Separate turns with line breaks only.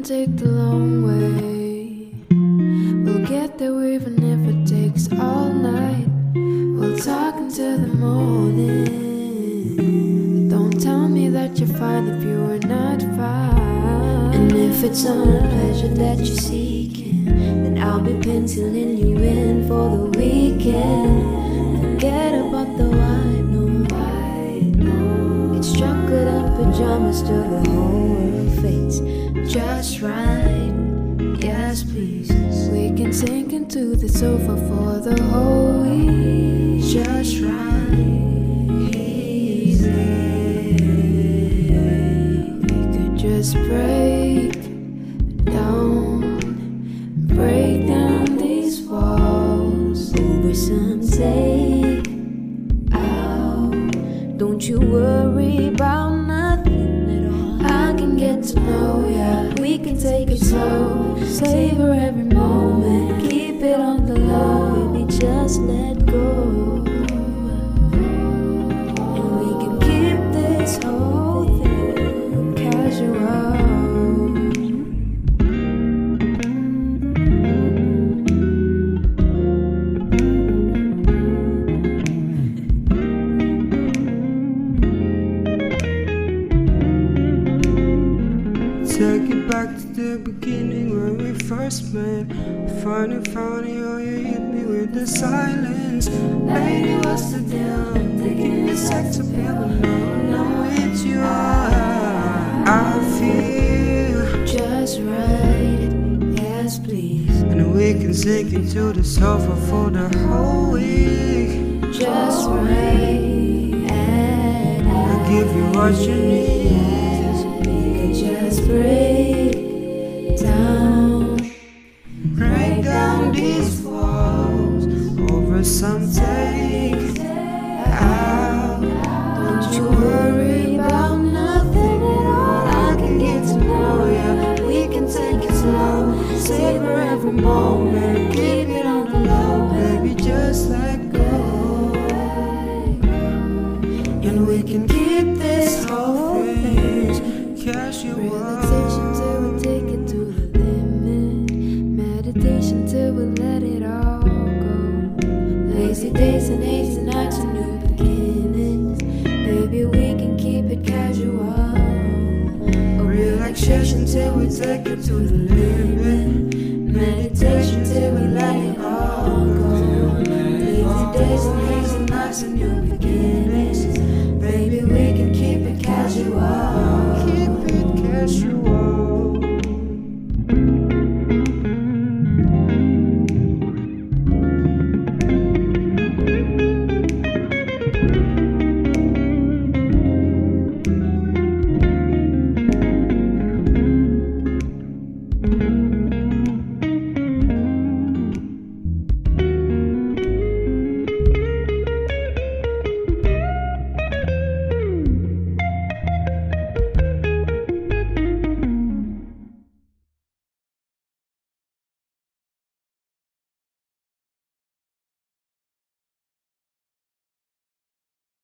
take the long way. We'll get there even if it takes all night. We'll talk until the morning. Don't tell me that you're fine if you are not fine. And if it's only pleasure that you're seeking, then I'll be penciling you in for the weekend. Forget about the white noise. It's chocolate and pajamas till the whole world fades just right. Yes, please. We can sink into the sofa for the whole week just right. Easy. We could just break down these walls over some take out. Don't you worry about nothing at all. I can get to know ya. We can take it slow, savor every moment, keep it on the low. Baby, just let go, and we can keep this whole thing casual.
Take it back to the beginning when we first met. Funny, oh, you hit me with the silence. Lady, what's the deal? I'm taking the sex appeal, but no, with you I feel
just right. Yes, please.
And we can sink into the sofa for the whole week
just right.
I'll give you what you need.
Just break down
these walls over some take out.
Don't you worry about nothing at all. I can get to know ya. We can take it slow, savor every moment, keep it on the low.
Baby, just let go,
and we can keep this whole thing
casual.
Relaxation till we take it to the limit. Meditation till we let it all go. Lazy days and hazy nights and new beginnings. Baby, we can keep it casual. Relaxation till we take it to the limit. Meditation till we let it all go. Lazy days and hazy nights and new beginnings.